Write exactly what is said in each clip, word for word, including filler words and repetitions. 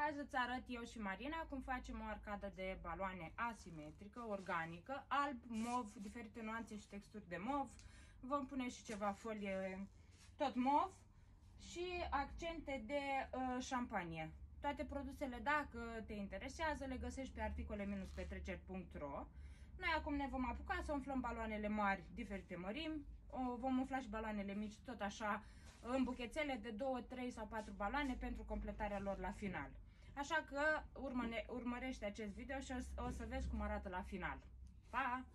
Azi îți arăt eu și Marina cum facem o arcadă de baloane asimetrică, organică, alb, mov, diferite nuanțe și texturi de mov. Vom pune și ceva folie tot mov și accente de uh, șampanie. Toate produsele, dacă te interesează, le găsești pe articole petreceri punct ro. Noi acum ne vom apuca să umflăm baloanele mari, diferite mărimi. O, vom umfla și baloanele mici, tot așa, în buchețele de două, trei sau patru baloane pentru completarea lor la final. Așa că urmă, urmărește acest video și o, o să vezi cum arată la final. Pa!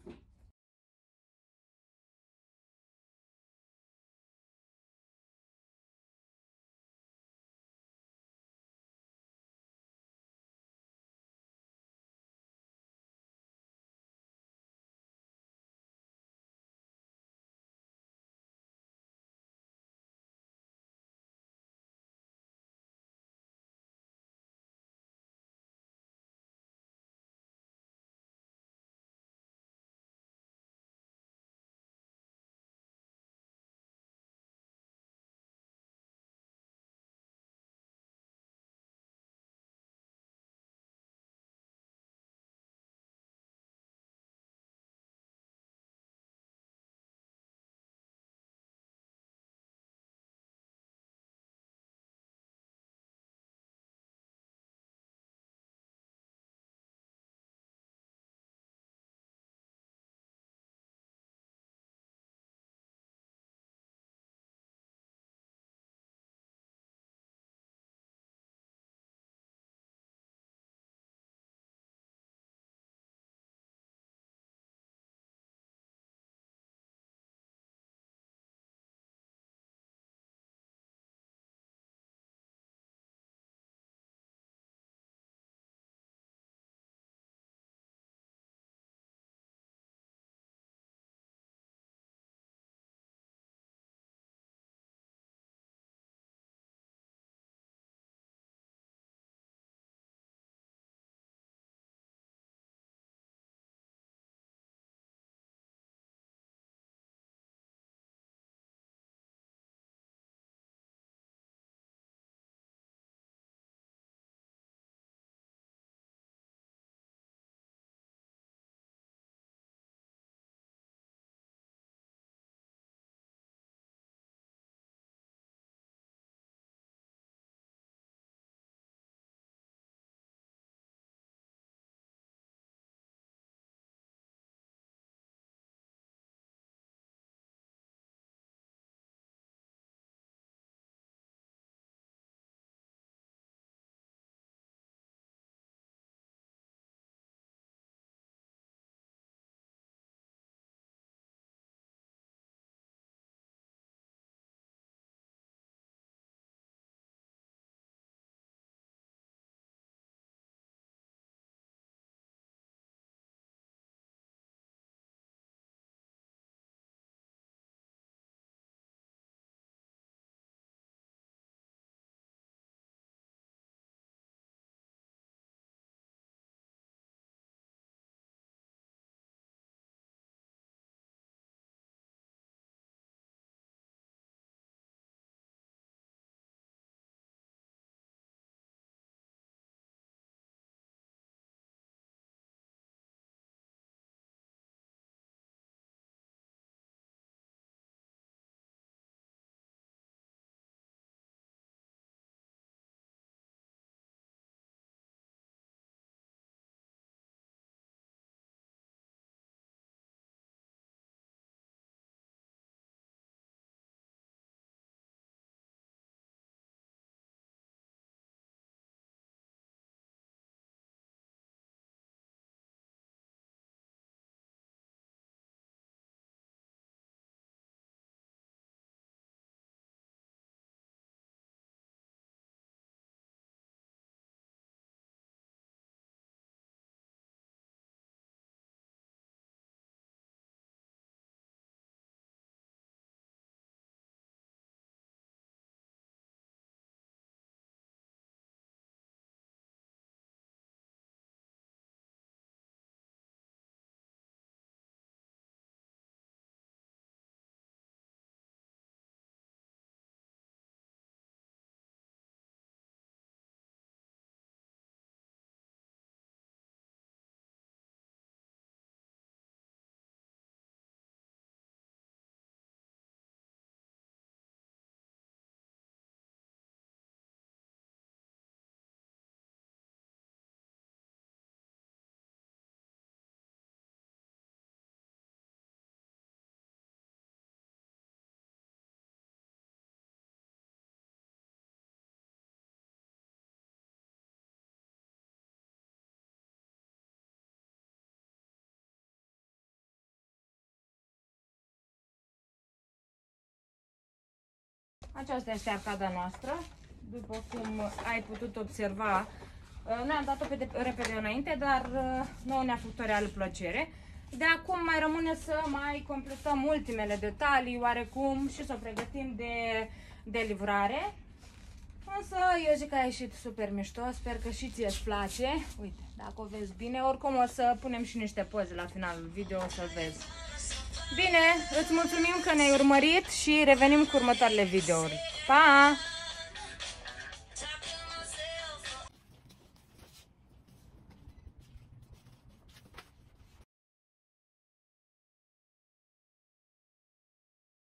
Aceasta este arcada noastră. După cum ai putut observa, noi am dat-o pe repede înainte, dar nouă ne-a făcut o reală plăcere. De acum mai rămâne să mai completăm ultimele detalii, oarecum, și să o pregătim de, de livrare. Însă eu zic că a ieșit super mișto, sper că și ție îți place. Uite, dacă o vezi bine, oricum o să punem și niște poze la finalul video, o să-l vezi. Bine, îți mulțumim că ne-ai urmărit și revenim cu următoarele videouri. Pa!